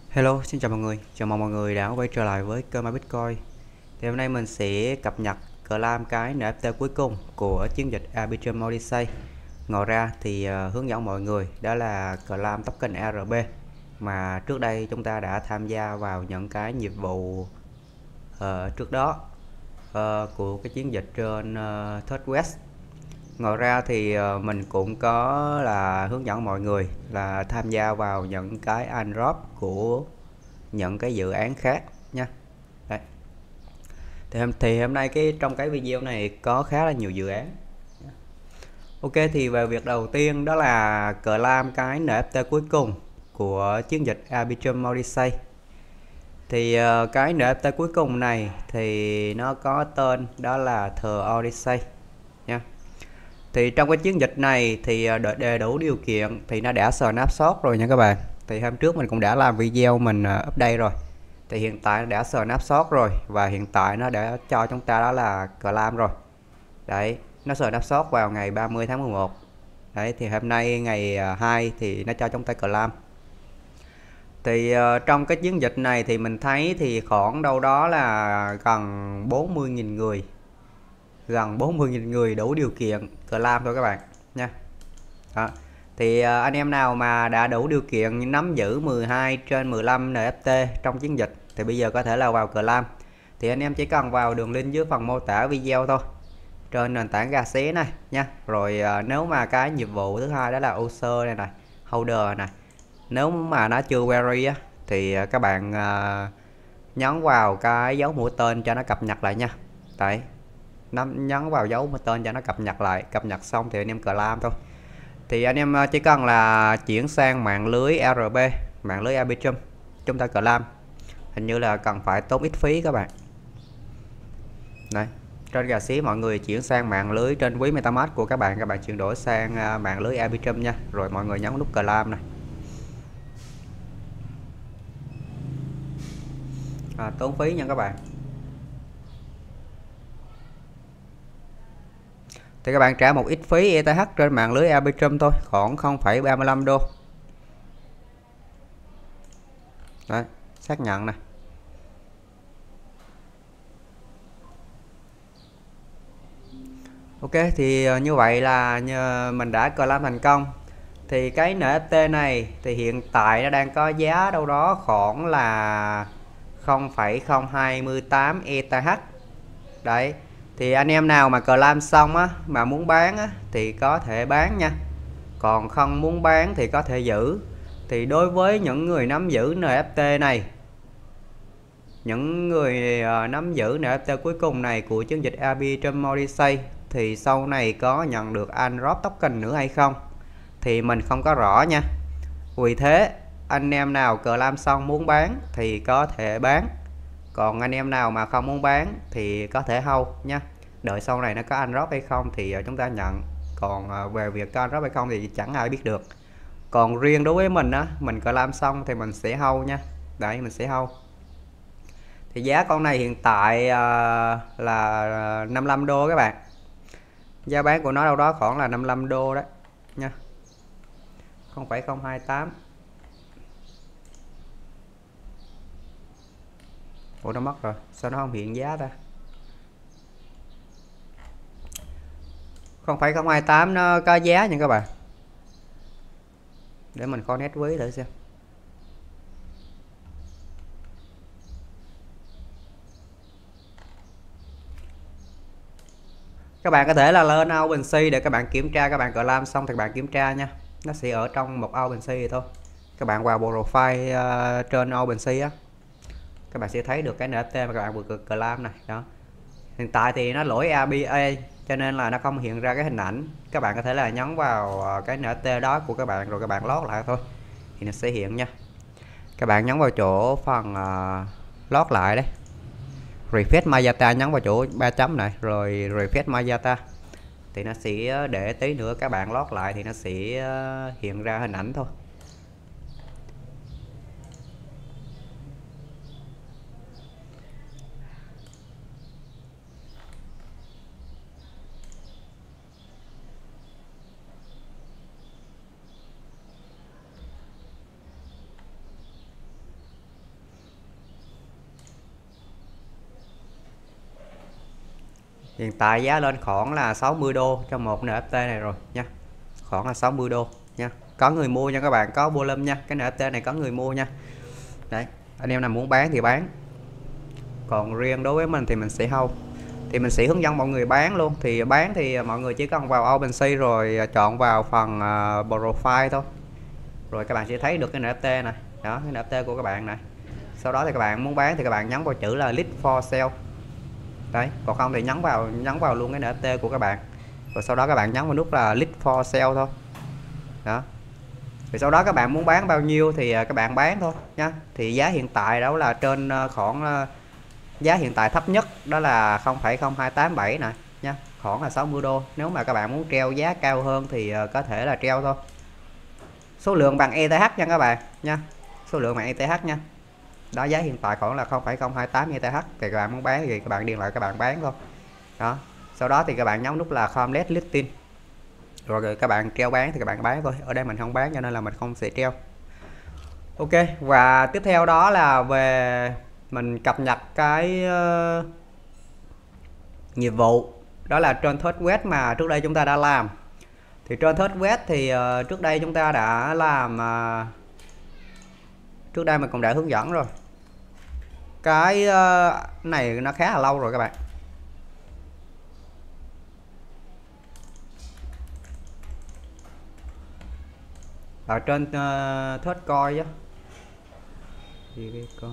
Hello, xin chào mọi người. Chào mừng mọi người đã quay trở lại với kênh My Bitcoin. Thì hôm nay mình sẽ cập nhật claim cái NFT cuối cùng của chiến dịch Arbitrum Odyssey. Ngoài ra thì hướng dẫn mọi người đó là claim token ARB mà trước đây chúng ta đã tham gia vào những cái nhiệm vụ trước đó của cái chiến dịch trên Third West. Ngoài ra thì mình cũng có là hướng dẫn mọi người là tham gia vào những cái airdrop của những cái dự án khác nha. Đây. Thì hôm nay trong cái video này có khá là nhiều dự án. Ok, thì về việc đầu tiên đó là claim cái NFT cuối cùng của chiến dịch Arbitrum Odyssey. Thì cái NFT cuối cùng này thì nó có tên đó là The Odyssey nha. Thì trong cái chiến dịch này thì để đủ điều kiện thì nó đã snapshot rồi nha các bạn. Thì hôm trước mình cũng đã làm video mình update rồi. Thì hiện tại nó đã snapshot rồi và hiện tại nó đã cho chúng ta đó là claim rồi. Đấy, nó snapshot vào ngày 30 tháng 11. Đấy, thì hôm nay ngày 2 thì nó cho chúng ta claim. Thì trong cái chiến dịch này thì mình thấy thì khoảng đâu đó là gần 40.000 người. Gần 40.000 người đủ điều kiện claim thôi các bạn nha. Đó. Thì anh em nào mà đã đủ điều kiện nắm giữ 12 trên 15 NFT trong chiến dịch thì bây giờ có thể là vào claim. Thì anh em chỉ cần vào đường link dưới phần mô tả video thôi, trên nền tảng gà xé này nha. Rồi nếu mà cái nhiệm vụ thứ hai đó là user này này, holder này, nếu mà nó chưa query á thì các bạn nhấn vào cái dấu mũi tên cho nó cập nhật lại nha. Đấy, nhấn vào dấu mũi tên cho nó cập nhật lại, cập nhật xong thì anh em claim thôi. Thì anh em chỉ cần là chuyển sang mạng lưới ARB, mạng lưới Arbitrum, chúng ta claim hình như là cần phải tốn ít phí các bạn. Đây, trên gà xí mọi người chuyển sang mạng lưới trên ví MetaMask của các bạn chuyển đổi sang mạng lưới Arbitrum nha. Rồi mọi người nhấn nút claim này. Tốn phí nha các bạn. Thì các bạn trả một ít phí ETH trên mạng lưới Arbitrum thôi, khoảng 0,35 đô. Đấy, xác nhận này. Ok, thì như vậy là mình đã claim thành công. Thì cái NFT này thì hiện tại nó đang có giá đâu đó khoảng là 0,028 ETH. Đấy, thì anh em nào mà claim xong á mà muốn bán á thì có thể bán nha. Còn không muốn bán thì có thể giữ. Thì đối với những người nắm giữ NFT này, những người nắm giữ NFT cuối cùng này của chiến dịch Arbitrum Odyssey thì sau này có nhận được airdrop token nữa hay không thì mình không có rõ nha. Vì thế anh em nào claim xong muốn bán thì có thể bán, còn anh em nào mà không muốn bán thì có thể hold nha, đợi sau này nó có airdrop hay không thì chúng ta nhận. Còn về việc có airdrop hay không thì chẳng ai biết được. Còn riêng đối với mình á, mình claim xong thì mình sẽ hold nha. Đấy, mình sẽ hold. Thì giá con này hiện tại là 55 đô các bạn. Giá bán của nó đâu đó khoảng là 55 đô đấy nha. 0,028. Ủa nó mất rồi, sao nó không hiện giá ta? 0,028 nó có giá nha các bạn. Để mình connect với thử xem. Các bạn có thể là lên OpenSea để các bạn kiểm tra, các bạn claim xong thì các bạn kiểm tra nha. Nó sẽ ở trong một OpenSea thôi. Các bạn vào profile trên OpenSea á, các bạn sẽ thấy được cái NFT mà các bạn vừa claim này đó. Hiện tại thì nó lỗi APA cho nên là nó không hiện ra cái hình ảnh. Các bạn có thể là nhấn vào cái NFT đó của các bạn rồi các bạn lót lại thôi thì nó sẽ hiện nha. Các bạn nhấn vào chỗ phần lót lại đấy, refresh Mayata, nhấn vào chỗ 3 chấm này rồi refresh Mayata thì nó sẽ để tí nữa các bạn lót lại thì nó sẽ hiện ra hình ảnh thôi. Hiện tại giá lên khoảng là 60 đô cho một NFT này rồi nha. Khoảng là 60 đô nha. Có người mua nha các bạn, có volume nha. Cái NFT này có người mua nha. Đấy, anh em nào muốn bán thì bán. Còn riêng đối với mình thì mình sẽ hold. Thì mình sẽ hướng dẫn mọi người bán luôn. Thì bán thì mọi người chỉ cần vào OpenSea rồi chọn vào phần profile thôi. Rồi các bạn sẽ thấy được cái NFT này. Đó, cái NFT của các bạn này. Sau đó thì các bạn muốn bán thì các bạn nhấn vào chữ là list for sale. Đấy, còn không thì nhấn vào luôn cái NFT của các bạn. Rồi sau đó các bạn nhấn vào nút là list for sale thôi. Đó. Thì sau đó các bạn muốn bán bao nhiêu thì các bạn bán thôi nha. Thì giá hiện tại đó là trên khoảng giá hiện tại thấp nhất đó là 0,0287 nè nha, khoảng là 60 đô. Nếu mà các bạn muốn treo giá cao hơn thì có thể là treo thôi. Số lượng bằng ETH nha các bạn nha. Số lượng bằng ETH nha. Đó, giá hiện tại khoảng là 0,028 ETH. Thì các bạn muốn bán thì các bạn điền lại các bạn bán thôi. Đó. Sau đó thì các bạn nhấn nút là complete listing. Rồi các bạn treo bán thì các bạn bán thôi. Ở đây mình không bán cho nên là mình không sẽ treo. Ok, và tiếp theo đó là về mình cập nhật cái nhiệm vụ đó là trên thread web mà trước đây chúng ta đã làm. Thì trên thread web thì trước đây chúng ta đã làm trước đây mình cũng đã hướng dẫn rồi. Cái này nó khá là lâu rồi các bạn. Ở trên thread coin á. Coi.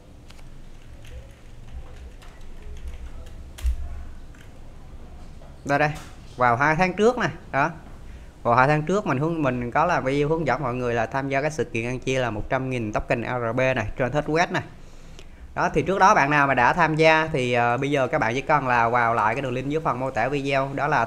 Đây vào 2 tháng trước này đó, vào 2 tháng trước mình có là video hướng dẫn mọi người là tham gia cái sự kiện ăn chia là 100.000 token RB này trên thread web này. Đó, thì trước đó bạn nào mà đã tham gia thì bây giờ các bạn chỉ cần là vào lại cái đường link dưới phần mô tả video, đó là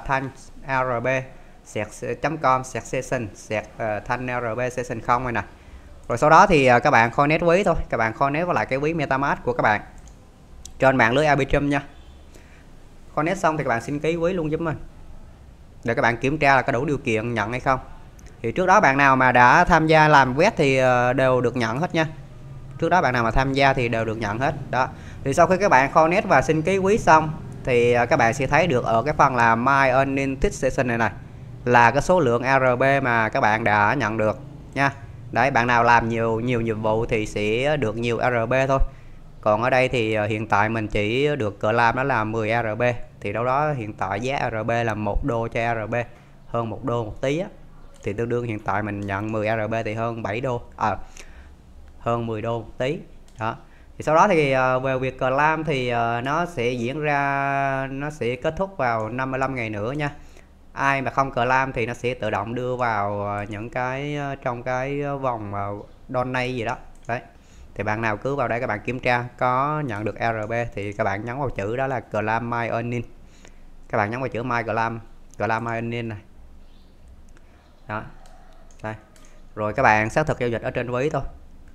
thanhrb.com/session thanhrb session 0 này nè. Rồi sau đó thì các bạn connect ví thôi, các bạn connect với lại cái ví MetaMask của các bạn trên mạng lưới Arbitrum nha. Connect xong thì các bạn xin ký ví luôn giúp mình để các bạn kiểm tra là có đủ điều kiện nhận hay không. Thì trước đó bạn nào mà đã tham gia làm web thì đều được nhận hết nha. Trước đó bạn nào mà tham gia thì đều được nhận hết. Đó. Thì sau khi các bạn connect và xin ký ví xong thì các bạn sẽ thấy được ở cái phần là My Earning Session này là cái số lượng RB mà các bạn đã nhận được nha. Đấy, bạn nào làm nhiều nhiệm vụ thì sẽ được nhiều RB thôi. Còn ở đây thì hiện tại mình chỉ được cờ lam đó là 10 RB. Thì đâu đó hiện tại giá RB là 1 đô cho RB, hơn 1 đô một tí á. Thì tương đương hiện tại mình nhận 10 RB thì hơn 7 đô, hơn 10 đô một tí. Đó. Thì sau đó thì về việc cờ lam thì nó sẽ diễn ra, nó sẽ kết thúc vào 55 ngày nữa nha. Ai mà không cờ lam thì nó sẽ tự động đưa vào những cái trong cái vòng donate gì đó. Đấy. Thì bạn nào cứ vào đây các bạn kiểm tra có nhận được RB thì các bạn nhấn vào chữ đó là Claim My Earning. Các bạn nhấn vào chữ My Claim My Earning này. Đó. Đây. Rồi các bạn xác thực giao dịch ở trên ví thôi.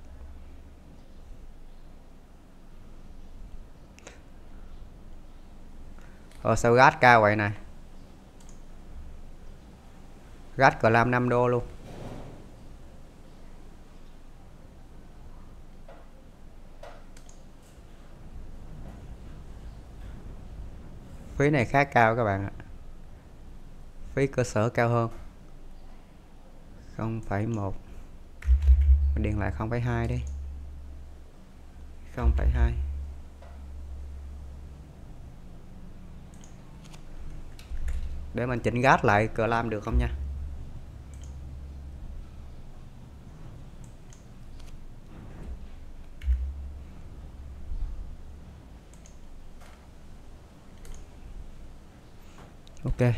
Sao gas cao vậy này. Gas Claim 5 đô luôn. Phí này khá cao các bạn ạ. Phí cơ sở cao hơn 0,1. Mình điền lại 0,2 đi. 0,2. Để mình chỉnh gas lại cờ lam được không nha. Ok.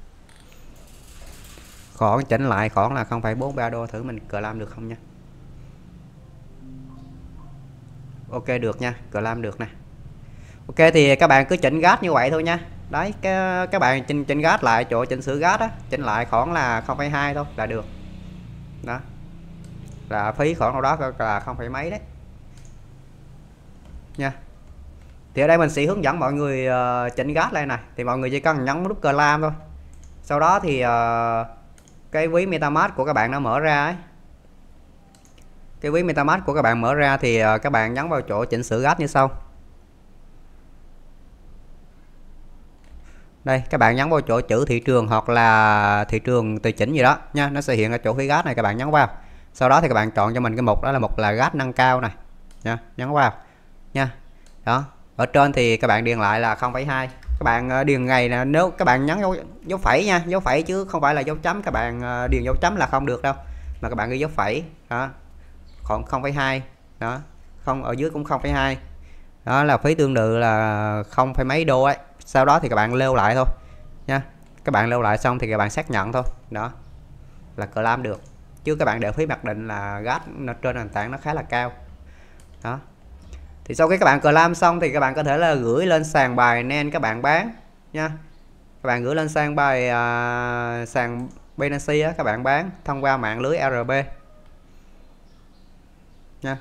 Khoảng chỉnh lại khoảng là 0,43 đô, thử mình cờ lam được không nha. Ok được nha, cờ lam được nè. Ok thì các bạn cứ chỉnh gas như vậy thôi nha. Đấy, các bạn chỉnh gas lại chỗ chỉnh sửa gas á, chỉnh lại khoảng là 0,2 thôi là được. Đó. Là phí khoảng đâu đó là 0, mấy đấy. Nha. Thì ở đây mình sẽ hướng dẫn mọi người chỉnh gas lại này. Thì mọi người chỉ cần nhấn nút cờ lam thôi. Sau đó thì cái ví MetaMask của các bạn nó mở ra ấy. Cái ví MetaMask của các bạn mở ra thì các bạn nhấn vào chỗ chỉnh sửa gas như sau. Đây các bạn nhấn vào chỗ chữ thị trường hoặc là thị trường tùy chỉnh gì đó nha, nó sẽ hiện ở chỗ phía gas này, các bạn nhấn vào. Sau đó thì các bạn chọn cho mình cái mục đó là mục là gas nâng cao này nha, nhấn vào nha. Đó, ở trên thì các bạn điền lại là 0,2. Các bạn điền ngày là nếu các bạn nhấn dấu phẩy nha, dấu phẩy chứ không phải là dấu chấm. Các bạn điền dấu chấm là không được đâu, mà các bạn ghi dấu phẩy đó, khoảng 0,2 đó, không ở dưới cũng 0,2. Đó là phí tương tự là không phải mấy đô ấy. Sau đó thì các bạn lưu lại thôi nha. Các bạn lưu lại xong thì các bạn xác nhận thôi, đó là claim được. Chứ các bạn để phí mặc định là gas trên nền tảng nó khá là cao. Đó, thì sau khi các bạn claim xong thì các bạn có thể là gửi lên sàn Binance các bạn bán nha. Các bạn gửi lên sàn sàn Binance á, các bạn bán thông qua mạng lưới RB nha.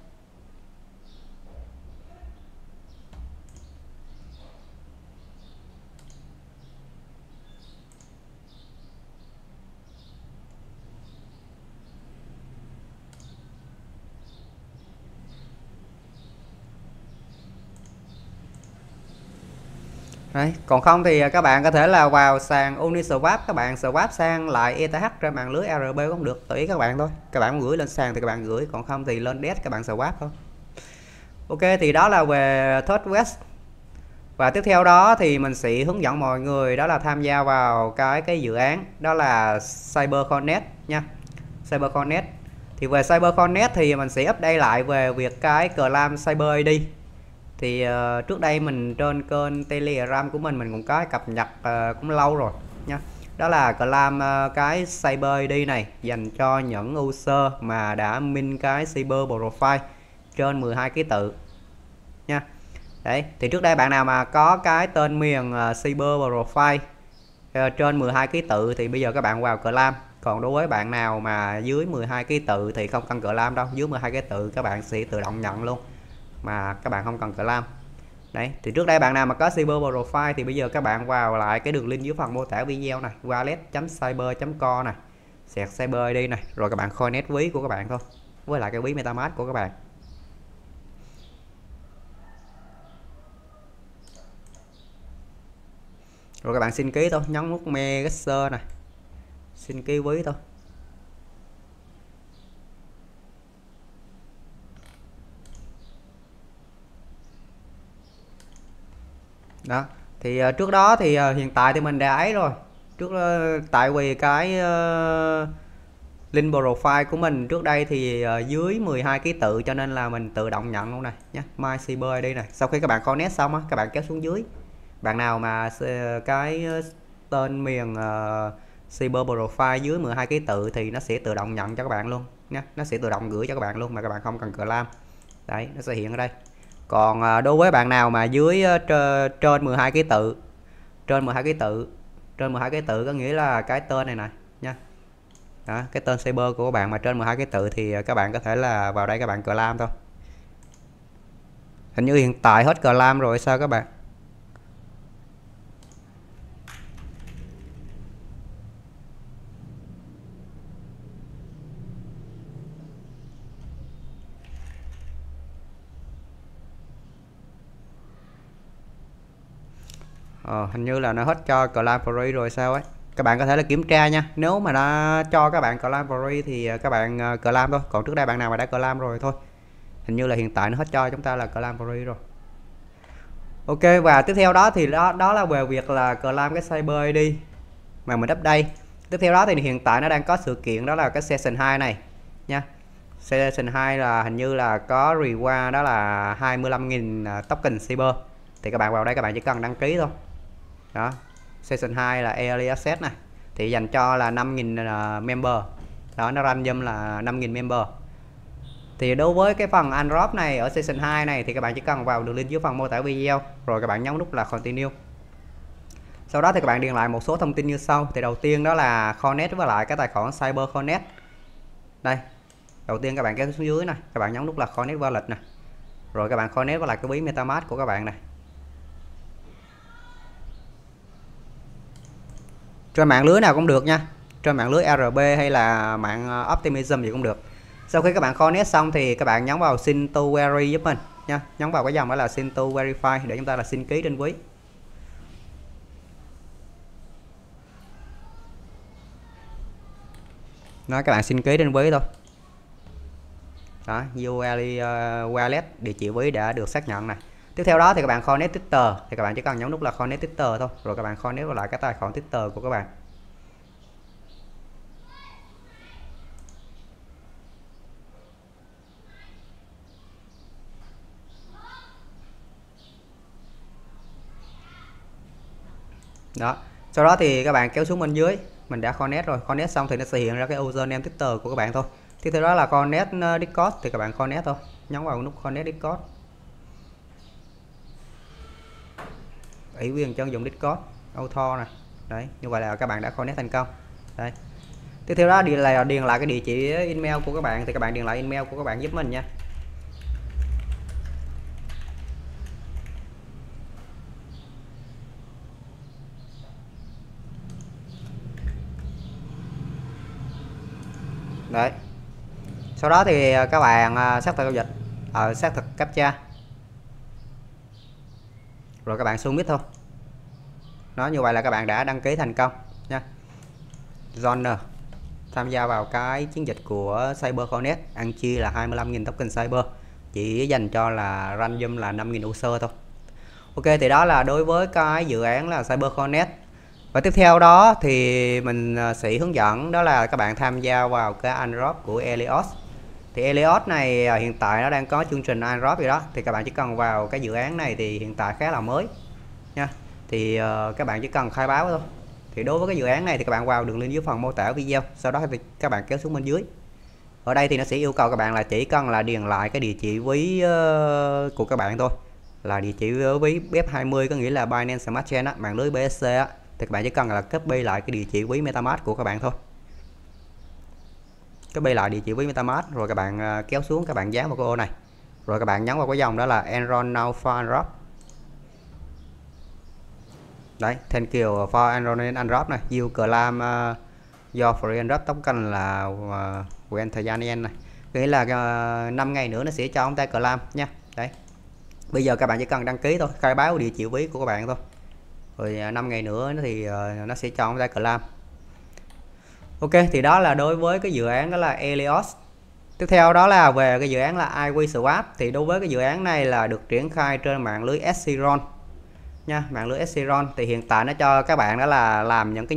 Đấy, còn không thì các bạn có thể là vào sàn Uniswap, các bạn swap sang lại ETH trên mạng lưới RB cũng được, tùy các bạn thôi. Các bạn gửi lên sàn thì các bạn gửi, còn không thì lên desk các bạn swap thôi. Ok, thì đó là về Trustwest. Và tiếp theo đó thì mình sẽ hướng dẫn mọi người đó là tham gia vào cái dự án đó là CyberConnect nha. CyberConnect. Thì về CyberConnect thì mình sẽ update lại về việc cái claim Cyber ID. Thì trước đây mình trên kênh Telegram của mình cũng có cập nhật cũng lâu rồi nha. Đó là claim cái Cyber ID này dành cho những user mà đã min cái Cyber Profile trên 12 ký tự nha. Đấy, thì trước đây bạn nào mà có cái tên miền Cyber Profile trên 12 ký tự thì bây giờ các bạn vào claim. Còn đối với bạn nào mà dưới 12 ký tự thì không cần claim đâu, dưới 12 ký tự các bạn sẽ tự động nhận luôn mà các bạn không cần claim. Đấy, thì trước đây bạn nào mà có Cyber Profile thì bây giờ các bạn vào lại cái đường link dưới phần mô tả video này, wallet.cyber.co này, sẹt Cyber ID này, rồi các bạn connect ví của các bạn thôi với lại cái ví MetaMask của các bạn. Rồi các bạn xin ký thôi, nhấn nút Megasser này, xin ký ví thôi. Đó, thì trước đó thì hiện tại thì mình đã ấy rồi. Tại vì cái link profile của mình trước đây thì dưới 12 ký tự cho nên là mình tự động nhận luôn này nhé. My Cyber ID này. Sau khi các bạn connect xong á, các bạn kéo xuống dưới. Bạn nào mà cái tên miền Cyber Profile dưới 12 ký tự thì nó sẽ tự động nhận cho các bạn luôn nhé. Nó sẽ tự động gửi cho các bạn luôn mà các bạn không cần claim. Đấy, nó sẽ hiện ở đây. Còn đối với bạn nào mà dưới trên 12 ký tự, trên 12 ký tự có nghĩa là cái tên này này nha. Đó, cái tên cyber của các bạn mà trên 12 ký tự thì các bạn có thể là vào đây các bạn claim thôi. Hình như hiện tại hết claim rồi sao các bạn? Hình như là nó hết cho claim free rồi sao ấy. Các bạn có thể là kiểm tra nha. Nếu mà nó cho các bạn claim free thì các bạn claim thôi. Còn trước đây bạn nào mà đã claim rồi thôi. Hình như là hiện tại nó hết cho chúng ta là claim free rồi. Ok, và tiếp theo đó thì đó là về việc là claim cái Cyber ID mà mình update. Tiếp theo đó thì hiện tại nó đang có sự kiện đó là cái Session 2 này nha. Session 2 là hình như là có reward đó là 25.000 token Cyber. Thì các bạn vào đây các bạn chỉ cần đăng ký thôi. Đó, Session 2 là Early Access này. Thì dành cho là 5.000 member. Đó, nó random là 5.000 member. Thì đối với cái phần Unwrap này ở Session 2 này thì các bạn chỉ cần vào đường link dưới phần mô tả video, rồi các bạn nhấn nút là Continue. Sau đó thì các bạn điền lại một số thông tin như sau. Thì đầu tiên đó là connect với lại cái tài khoản Cyber Connect. Đây, đầu tiên các bạn kéo xuống dưới này, các bạn nhấn nút là Connect Wallet này. Rồi các bạn connect với lại cái ví MetaMask của các bạn này. Trên mạng lưới nào cũng được nha, trên mạng lưới RB hay là mạng Optimism gì cũng được. Sau khi các bạn connect xong thì các bạn nhấn vào Xin to Verify giúp mình nha, nhấn vào cái dòng đó là Xin to Verify để chúng ta là xin ký trên ví. Đó, các bạn xin ký trên ví thôi. Đó, URL wallet, địa chỉ ví đã được xác nhận này. Tiếp theo đó thì các bạn connect Twitter, thì các bạn chỉ cần nhấn nút là connect Twitter thôi, rồi các bạn connect lại cái tài khoản Twitter của các bạn. Đó, sau đó thì các bạn kéo xuống bên dưới, mình đã connect rồi, connect xong thì nó sẽ hiện ra cái username Twitter của các bạn thôi. Tiếp theo đó là connect Discord, thì các bạn connect thôi, nhấn vào nút connect Discord. Ủy quyền cho ứng dụng Discord auto này. Đấy, như vậy là các bạn đã connect thành công. Đấy. Tiếp theo đó điền lại cái địa chỉ email của các bạn, thì các bạn điền lại email của các bạn giúp mình nha. Đấy. Sau đó thì các bạn xác thực giao dịch, xác thực captcha. Rồi các bạn submit thôi. Nó như vậy là các bạn đã đăng ký thành công nha. Joiner tham gia vào cái chiến dịch của CyberConnect, ăn chia là 25.000 token Cyber, chỉ dành cho là random là 5.000 user thôi. Ok, thì đó là đối với cái dự án là CyberConnect. Và tiếp theo đó thì mình sẽ hướng dẫn đó là các bạn tham gia vào cái airdrop của Helios. Thì Helios này hiện tại nó đang có chương trình airdrop gì đó, thì các bạn chỉ cần vào cái dự án này thì hiện tại khá là mới nha. Thì các bạn chỉ cần khai báo thôi. Thì đối với cái dự án này thì các bạn vào đường link dưới phần mô tả video, sau đó thì các bạn kéo xuống bên dưới. Ở đây thì nó sẽ yêu cầu các bạn là chỉ cần là điền lại cái địa chỉ ví của các bạn thôi, là địa chỉ ví BEP20, có nghĩa là Binance Smart Chain á, mạng lưới BSC á, thì các bạn chỉ cần là copy lại cái địa chỉ ví MetaMask của các bạn thôi. Copy lại địa chỉ ví MetaMask rồi các bạn kéo xuống, các bạn dán vào cái ô này, rồi các bạn nhấn vào cái dòng đó là Enroll Now for Airdrop. Đấy, thank you for enrolling airdrop này, you claim your free airdrop token là quen thời gian này, nghĩa là 5 ngày nữa nó sẽ cho ông ta claim nha. Đấy, bây giờ các bạn chỉ cần đăng ký thôi, khai báo địa chỉ ví của các bạn thôi, rồi 5 ngày nữa thì nó sẽ cho ông ta claim. Ok, thì đó là đối với cái dự án đó là Helios. Tiếp theo đó là về cái dự án là iWeSwap, thì đối với cái dự án này là được triển khai trên mạng lưới Ethereum nha, mạng lưới Ethereum. Thì hiện tại nó cho các bạn đó là làm những cái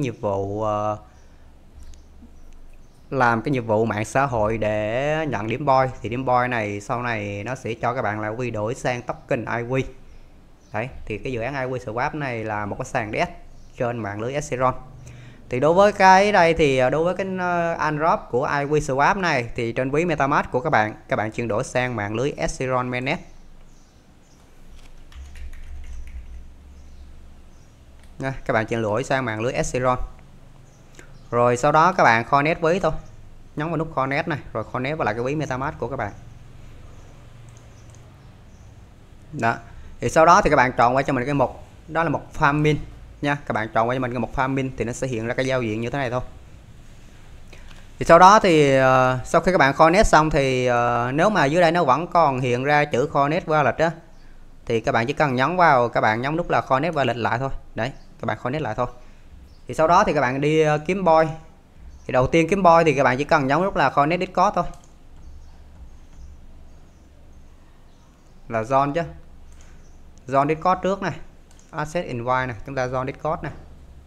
nhiệm vụ mạng xã hội để nhận điểm point. Thì điểm point này sau này nó sẽ cho các bạn là quy đổi sang token iW. Đấy, thì cái dự án iWeSwap này là một cái sàn DEX trên mạng lưới Ethereum. Thì đối với cái đây thì đối với cái airdrop của iWeSwap này thì trên ví MetaMask của các bạn chuyển đổi sang mạng lưới Ethereum mainnet nha. Các bạn chuyển đổi sang mạng lưới Ethereum, rồi sau đó các bạn connect ví thôi, nhấn vào nút connect này, rồi connect vào lại cái ví MetaMask của các bạn. Đó, thì sau đó thì các bạn chọn qua cho mình cái mục đó là mục farming nha. Các bạn chọn qua cho mình cái mục farming thì nó sẽ hiện ra cái giao diện như thế này thôi. Thì sau đó thì sau khi các bạn connect xong thì nếu mà dưới đây nó vẫn còn hiện ra chữ connect wallet á, thì các bạn chỉ cần nhấn vào, các bạn nhấn nút là connect wallet lại thôi. Đấy, các bạn connect lại thôi. Thì sau đó thì các bạn đi kiếm point. Thì đầu tiên kiếm point thì các bạn chỉ cần nhấn nút là connect Discord thôi, là John chứ, John Discord trước này, Asset Invite này, chúng ta John Discord này.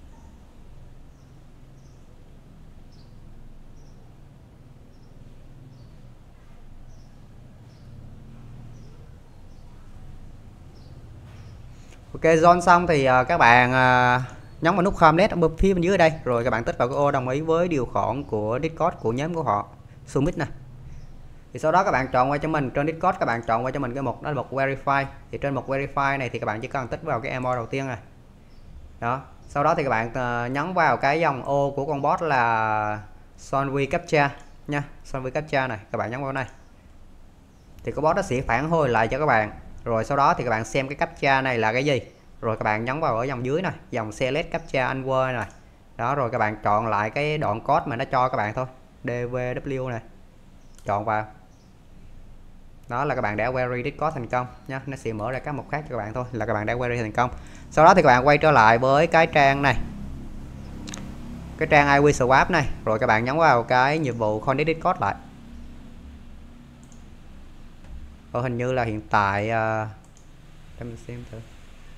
Ok, John xong thì các bạn nhấn vào nút connect ở phía bên dưới đây, rồi các bạn tích vào cái ô đồng ý với điều khoản của Discord của nhóm của họ, submit này. Thì sau đó các bạn chọn qua cho mình trên Discord, các bạn chọn qua cho mình cái mục đó là mục verify. Thì trên mục verify này thì các bạn chỉ cần tích vào cái email đầu tiên này. Đó, sau đó thì các bạn nhấn vào cái dòng ô của con bot là Solve Captcha nha, Solve Captcha này, các bạn nhấn vào này. Thì cái bot nó sẽ phản hồi lại cho các bạn. Rồi sau đó thì các bạn xem cái captcha này là cái gì. Rồi các bạn nhấn vào ở dòng dưới này, dòng select captcha answer này. Đó, rồi các bạn chọn lại cái đoạn code mà nó cho các bạn thôi, DVW này. Chọn vào. Đó là các bạn đã query Discord thành công nha. Nó sẽ mở ra các mục khác cho các bạn thôi, là các bạn đã query thành công. Sau đó thì các bạn quay trở lại với cái trang này. cái trang iWin Swap này, rồi các bạn nhấn vào cái nhiệm vụ connect Discord lại. Hình như là hiện tại để mình xem thử.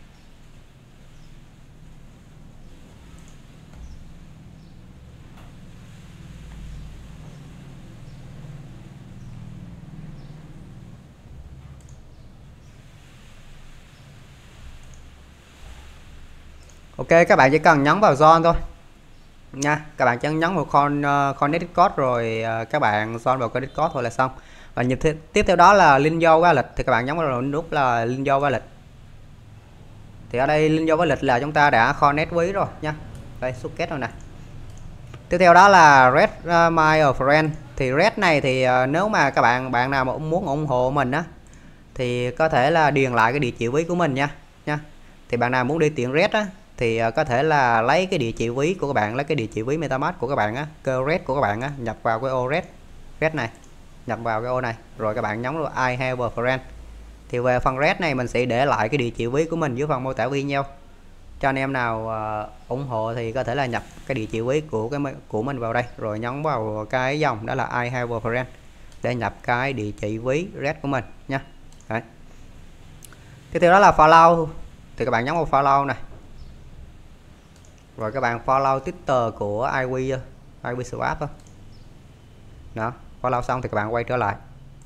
Ok, các bạn chỉ cần nhấn vào join thôi nha. Các bạn chỉ nhấn vào connect Discord rồi các bạn join vào cái Discord thôi là xong. Và tiếp theo đó là link vô wallet, thì các bạn nhấn vào nút là link vô wallet. Thì ở đây link vô wallet là chúng ta đã connect với rồi nha. Đây, xuất kết rồi nè. Tiếp theo đó là Red My Friend. Thì Red này thì nếu mà các bạn nào mà muốn ủng hộ mình á thì có thể là điền lại cái địa chỉ ví của mình nha. Thì bạn nào muốn đi tiện Red á thì có thể là lấy cái địa chỉ ví của các bạn, lấy cái địa chỉ ví MetaMask của các bạn á, cơ Red của các bạn á, nhập vào cái ô Red này, nhập vào cái ô này, rồi các bạn nhấn vào I have a friend. Thì về phần Red này mình sẽ để lại cái địa chỉ ví của mình dưới phần mô tả video, cho anh em nào ủng hộ thì có thể là nhập cái địa chỉ ví của mình vào đây, rồi nhấn vào cái dòng đó là I have a friend để nhập cái địa chỉ ví Red của mình nha. Đấy. Tiếp theo đó là follow, thì các bạn nhấn vào follow này, rồi các bạn follow Twitter của iWin Swap đó. Đó, follow xong thì các bạn quay trở lại.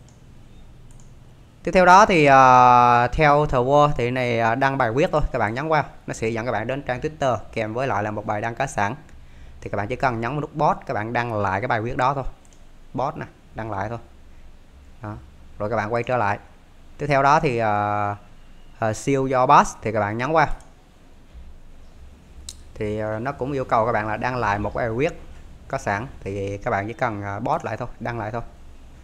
Tiếp theo đó thì theo The World thì này đăng bài viết thôi, các bạn nhấn vào nó sẽ dẫn các bạn đến trang Twitter kèm với lại là một bài đăng cá sẵn. Thì các bạn chỉ cần nhấn vào nút post, các bạn đăng lại cái bài viết đó thôi, post nè, đăng lại thôi. Đó. Rồi các bạn quay trở lại. Tiếp theo đó thì siêu do post thì các bạn nhấn vào, thì nó cũng yêu cầu các bạn là đăng lại một bài viết có sẵn, thì các bạn chỉ cần post lại thôi, đăng lại thôi.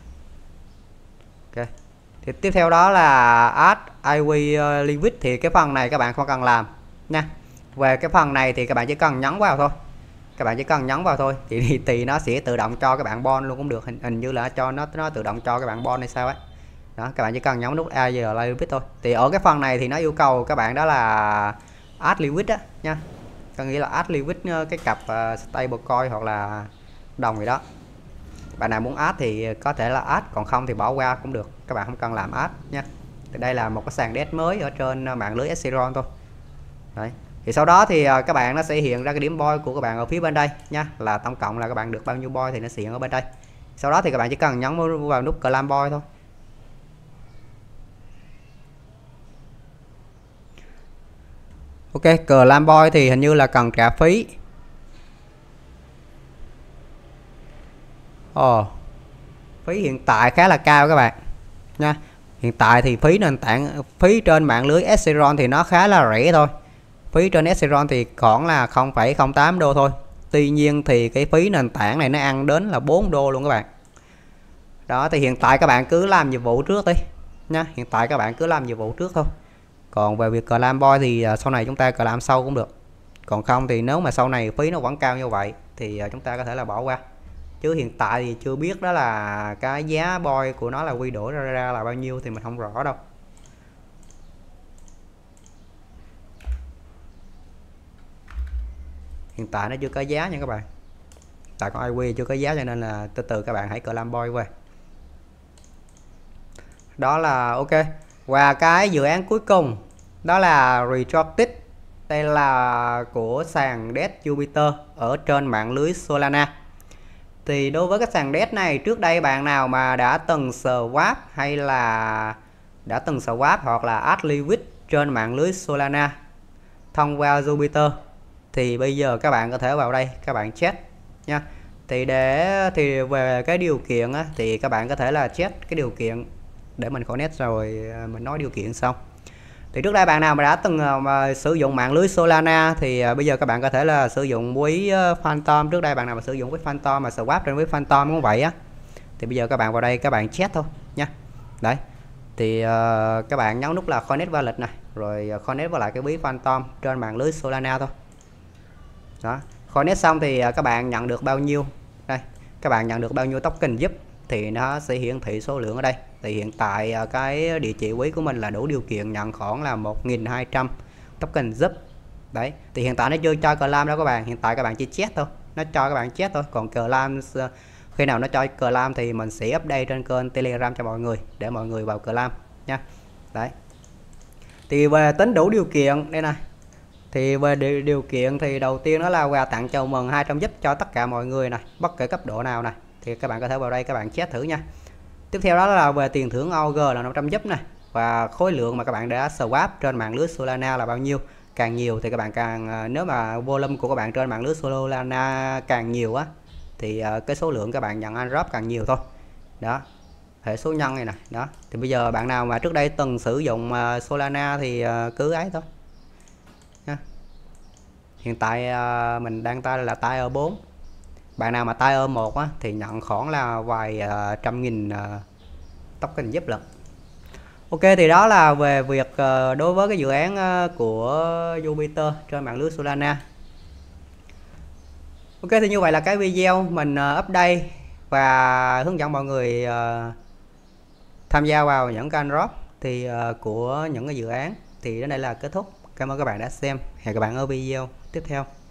Ok. Thì tiếp theo đó là add iWin limit, thì cái phần này các bạn không cần làm nha. Về cái phần này thì các bạn chỉ cần nhấn vào thôi, các bạn chỉ cần nhấn vào thôi thì nó sẽ tự động cho các bạn bon luôn cũng được, hình như là cho nó tự động cho các bạn bon hay sao ấy. Đó, các bạn chỉ cần nhấn nút iWin limit thôi. Thì ở cái phần này thì nó yêu cầu các bạn đó là add limit á nha, có nghĩa là add limit cái cặp stablecoin hoặc là đồng gì đó. Bạn nào muốn add thì có thể là add, còn không thì bỏ qua cũng được, các bạn không cần làm add nha. Thì đây là một cái sàn DEX mới ở trên mạng lưới Ethereum thôi. Đấy. Thì sau đó thì các bạn nó sẽ hiện ra cái điểm boy của các bạn ở phía bên đây nha, là tổng cộng là các bạn được bao nhiêu boy thì nó sẽ hiện ở bên đây. Sau đó thì các bạn chỉ cần nhấn vào nút claim boy thôi. Ok, claim boy thì hình như là cần trả phí. Phí hiện tại khá là cao các bạn nha. Hiện tại thì phí nền tảng, phí trên mạng lưới Ethereum thì nó khá là rẻ thôi. Phí trên Ethereum thì khoảng là 0,08 đô thôi. Tuy nhiên thì cái phí nền tảng này nó ăn đến là 4 đô luôn các bạn. Đó, thì hiện tại các bạn cứ làm nhiệm vụ trước đi nha. Hiện tại các bạn cứ làm nhiệm vụ trước thôi. Còn về việc claim boy thì sau này chúng ta claim sau cũng được. Còn không thì nếu mà sau này phí nó vẫn cao như vậy thì chúng ta có thể là bỏ qua. Chứ hiện tại thì chưa biết đó là cái giá boy của nó là quy đổi ra là bao nhiêu thì mình không rõ đâu. Hiện tại nó chưa có giá nha các bạn. Tại con iWin chưa có giá cho nên là từ từ các bạn hãy claim boy về. Đó là ok. Và cái dự án cuối cùng đó là Retroactive. Đây là của sàn DEX Jupiter ở trên mạng lưới Solana. Thì đối với cái sàn DEX này, trước đây bạn nào mà đã từng swap hay là đã từng swap hoặc là add limit trên mạng lưới Solana thông qua Jupiter thì bây giờ các bạn có thể vào đây các bạn check nha. Thì về cái điều kiện á, thì các bạn có thể là check cái điều kiện để mình connect rồi mình nói điều kiện xong. Thì trước đây bạn nào mà đã từng sử dụng mạng lưới Solana thì bây giờ các bạn có thể là sử dụng ví Phantom. Trước đây bạn nào mà sử dụng ví Phantom mà swap trên ví Phantom cũng vậy á, thì bây giờ các bạn vào đây các bạn check thôi nha. Đấy, thì các bạn nhấn nút là connect wallet này, rồi connect vào lại cái ví Phantom trên mạng lưới Solana thôi. Đó, connect xong thì các bạn nhận được bao nhiêu đây, các bạn nhận được bao nhiêu token giúp thì nó sẽ hiển thị số lượng ở đây. Thì hiện tại cái địa chỉ ví của mình là đủ điều kiện nhận khoảng là 1.200 token giúp. Đấy, thì hiện tại nó chưa cho claim đâu các bạn, hiện tại các bạn chỉ check thôi nó cho các bạn chat thôi. Còn Clam khi nào nó cho Clam thì mình sẽ update trên kênh Telegram cho mọi người để mọi người vào Clam nha. Đấy, thì về tính đủ điều kiện đây này, thì về điều kiện thì đầu tiên đó là quà tặng chào mừng 200 giúp cho tất cả mọi người này, bất kể cấp độ nào này, thì các bạn có thể vào đây các bạn chat thử nha. Tiếp theo đó là về tiền thưởng OG là 500 giúp này, và khối lượng mà các bạn đã swap trên mạng lưới Solana là bao nhiêu. Càng nhiều thì các bạn càng, nếu mà volume của các bạn trên mạng lưới Solana càng nhiều á thì cái số lượng các bạn nhận airdrop càng nhiều thôi. Đó, hệ số nhân này nè. Đó, thì bây giờ bạn nào mà trước đây từng sử dụng Solana thì cứ ấy thôi ha. Hiện tại mình đang tay là tier 4. Bạn nào mà tier 1 á thì nhận khoảng là vài trăm nghìn token giúp lận. Ok, thì đó là về việc đối với cái dự án của Jupiter trên mạng lưới Solana. Ok, thì như vậy là cái video mình update và hướng dẫn mọi người tham gia vào những cái airdrop thì của những cái dự án thì đến đây là kết thúc. Cảm ơn các bạn đã xem. Hẹn các bạn ở video tiếp theo.